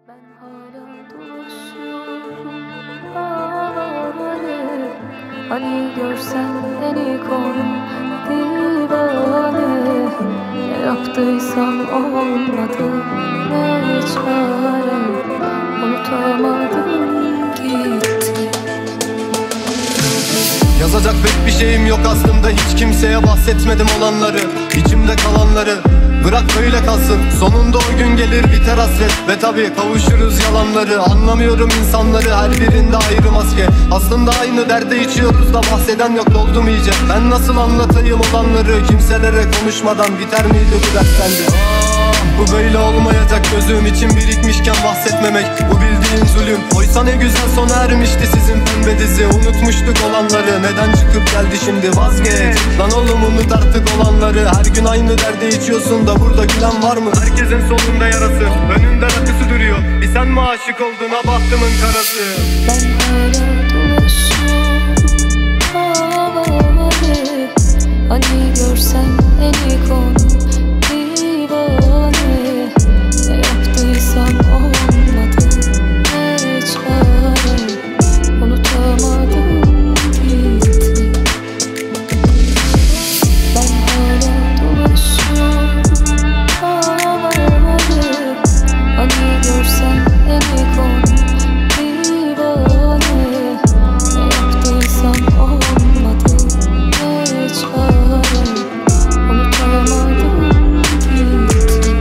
Ben hala dolaşıyorum havale. Hani görsen beni konu divane. Ne yaptıysam olmadı, ne çare. Unutamadım gitti. Yazacak pek bir şeyim yok aslında, hiç kimseye bahsetmedim olanları, içimde kalanları. Bırak böyle kalsın, sonunda o gün gelir biter hasret. Ve tabi kavuşuruz yalanları. Anlamıyorum insanları, her birinde ayrı maske. Aslında aynı derde içiyoruz da bahseden yok, oldum iyice. Ben nasıl anlatayım olanları, kimselere konuşmadan biter miydi bu dert sence? Bu böyle olmayacak, gözüm için birikmişken bahsetmemek, bu bildiğin zulüm. Oysa ne güzel sona ermişti sizin pembe dizi. Unutmuştuk olanları, neden çıkıp geldi şimdi, vazgeç. Lan oğlum unut artık olanları. Her gün aynı derde içiyorsun da burada gülen var mı? Herkesin solunda yarası, önünde rakısı duruyor. Bir sen mi aşık oldun, ha bahtımın karası? Ben hala dolaşıyorum havale. Hani görsen beni konu divane. Ne yaptıysam olmadı, ne çare. Unutamadım gitti. Ben hala dolaşıyorum havale. Hani görsen beni konu divane. Ne yaptıysam olmadı, ne çare. Unutamadım gitti.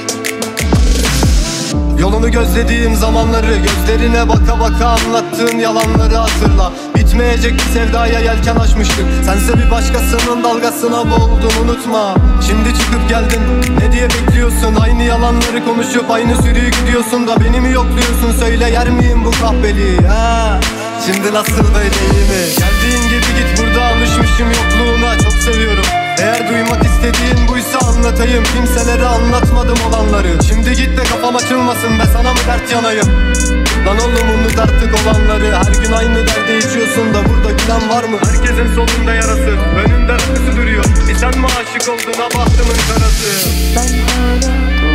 Yolunu gözlediğim zamanları, gözlerine baka baka anlattığın yalanları hatırla. Bitmeyecek bir sevdaya yelken açmıştık, sense bir başkasının dalgasına boğuldun, unutma. Şimdi çıkıp geldin, ne diye bekliyorsun? Aynı yalanları konuşup aynı sürüyü gidiyorsun da beni mi yokluyorsun? Söyle, yer miyim bu kahveliği? Ha? Şimdi nasıl, böyle iyi mi? Geldiğin gibi git, burada alışmışım yokluğuna, çok seviyorum. Eğer duymak istediğin buysa anlatayım, kimselere anlatmadım olanları. Şimdi git de kafam açılmasın, ben sana mı dert yanayım? Lan oğlum unut artık olanları. Her gün aynı derde içiyorsun da burada gülen var mı? Herkesin solunda yarası, önünde rakısı duruyor. Bir sen mi aşık oldun, ha bahtımın karası? Ben hala